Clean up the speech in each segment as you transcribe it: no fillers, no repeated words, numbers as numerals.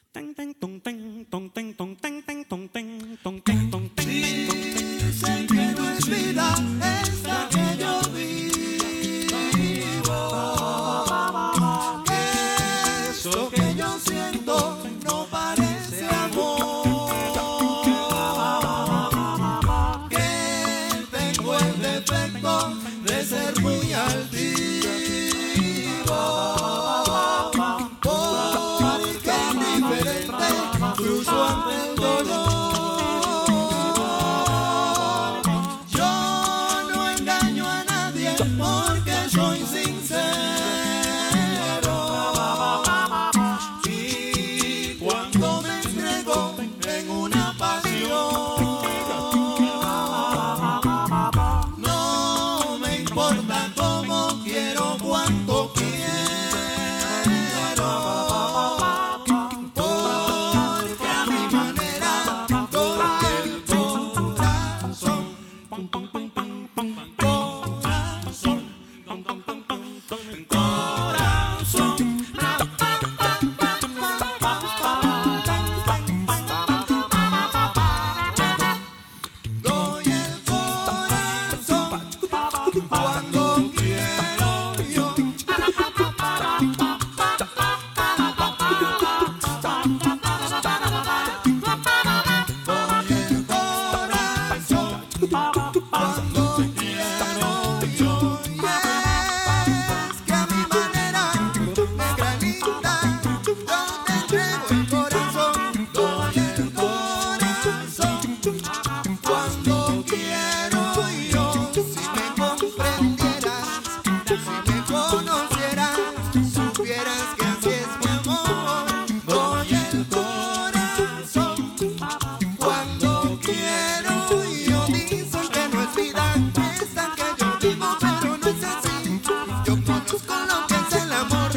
Dicen que no es vida esta que yo vivo, que eso que yo siento no parece amor, que tengo el defecto de ser muy altivo, porque indiferente cruzo ante el dolor. Porque soy sincero y cuando me entrego en una pasión, no me importa cómo quiero, cuánto quiero, porque a mi manera doy el corazón. Cuando quiero yo, doy el corazón. Cuando quiero yo, y es que a mi manera, negra linda, yo te entrego el corazón. Doy el corazón. Cuando quiero yo, si me comprendieras, si me conocieras, supieras que así es mi amor. Doy el corazón. Cuando quiero yo, dicen que no es vida esta que yo vivo, pero no es así. Yo conozco lo que es el amor.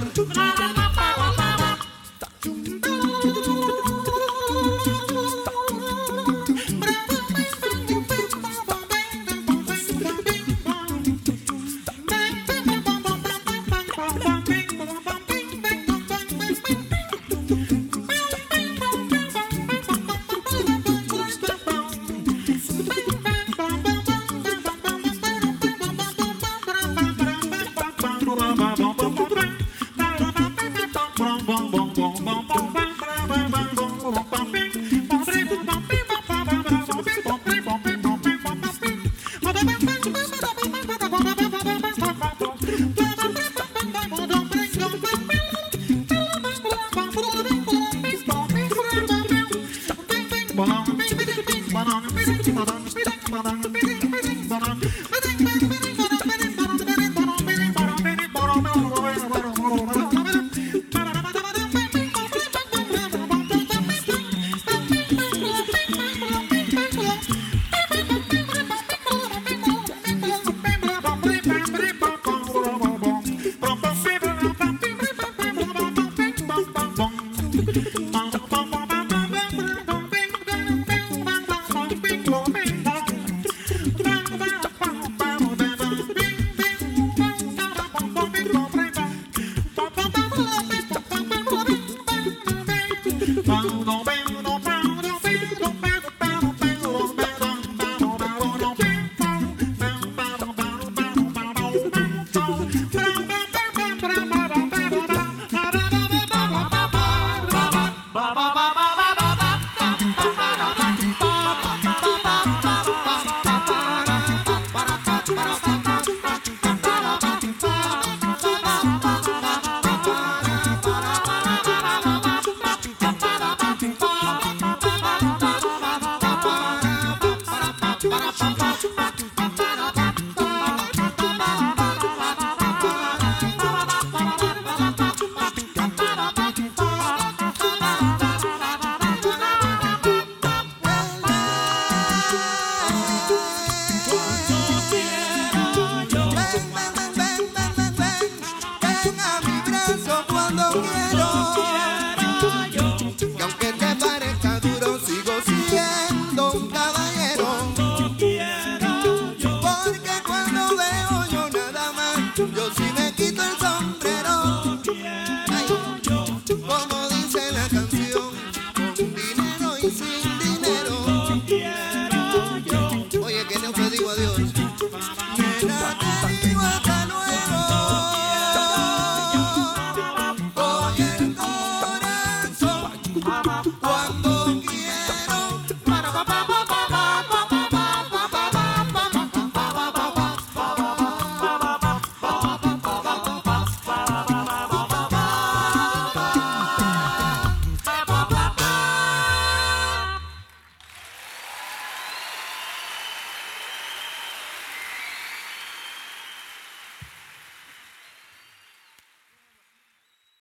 Como dice la canción. vuelta